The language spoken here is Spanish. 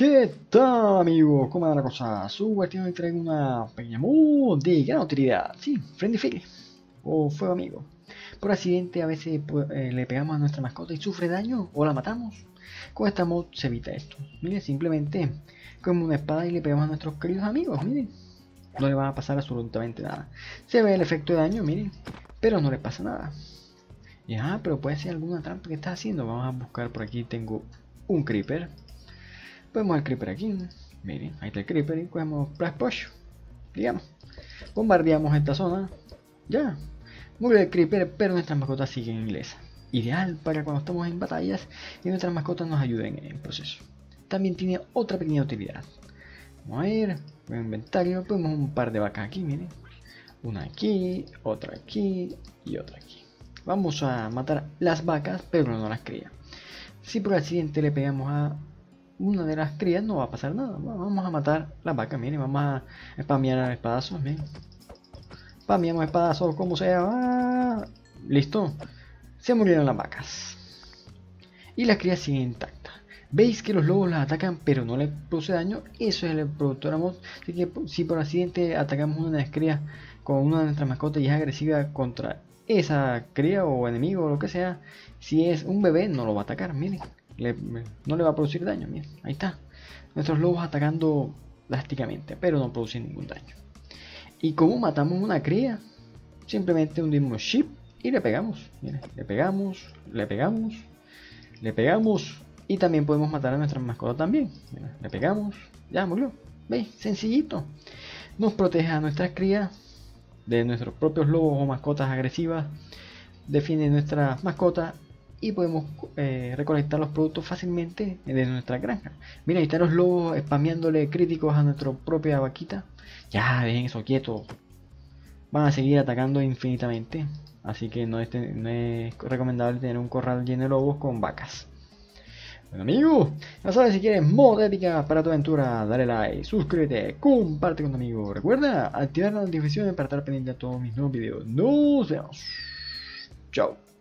¿Qué tal, amigo? ¿Cómo va la cosa? Hoy traigo una pequeña mod de gran utilidad. Sí, Friendly Fire o Fuego Amigo. Por accidente a veces le pegamos a nuestra mascota y sufre daño o la matamos. Con esta mod se evita esto. Miren, simplemente cogemos una espada y le pegamos a nuestros queridos amigos. Miren, no le va a pasar absolutamente nada. Se ve el efecto de daño, miren, pero no le pasa nada. Ya, pero puede ser alguna trampa que está haciendo. Vamos a buscar por aquí. Tengo un creeper. Ponemos el creeper aquí, miren, ahí está el creeper y cogemos Blast Push, digamos, bombardeamos esta zona, ya, muere el creeper, pero nuestras mascotas siguen ilesas, ideal para cuando estamos en batallas y nuestras mascotas nos ayuden en el proceso. También tiene otra pequeña utilidad, vamos a ver, en el inventario, ponemos un par de vacas aquí, miren, una aquí, otra aquí y otra aquí. Vamos a matar las vacas, pero no las crías. Si por accidente le pegamos a una de las crías, no va a pasar nada. Vamos a matar las vacas, miren, vamos a spamear espadazos, miren. Spameamos espadazos como sea. Listo. Se murieron las vacas. Y las crías siguen intactas. Veis que los lobos las atacan pero no les produce daño. Eso es el producto de la mod. Así que si por accidente atacamos una de las crías con una de nuestras mascotas y es agresiva contra esa cría o enemigo o lo que sea, si es un bebé no lo va a atacar, miren. No le va a producir daño, miren, ahí está. Nuestros lobos atacando drásticamente, pero no producen ningún daño. ¿Y cómo matamos una cría? Simplemente hundimos Shift y le pegamos. Miren, le pegamos, le pegamos, le pegamos. Y también podemos matar a nuestras mascotas también. Miren, le pegamos, ya murió. ¿Veis? Sencillito. Nos protege a nuestras crías de nuestros propios lobos o mascotas agresivas. Defiende nuestras mascotas. Y podemos recolectar los productos fácilmente de nuestra granja. Mira, ahí están los lobos spameándole críticos a nuestra propia vaquita. Ya, dejen eso quieto. Van a seguir atacando infinitamente. Así que no es recomendable tener un corral lleno de lobos con vacas. Bueno, amigos, ya sabes, si quieres mod épica para tu aventura, dale like, suscríbete, comparte con tu amigo. Recuerda activar las notificaciones para estar pendiente de todos mis nuevos videos. Nos vemos. Chao.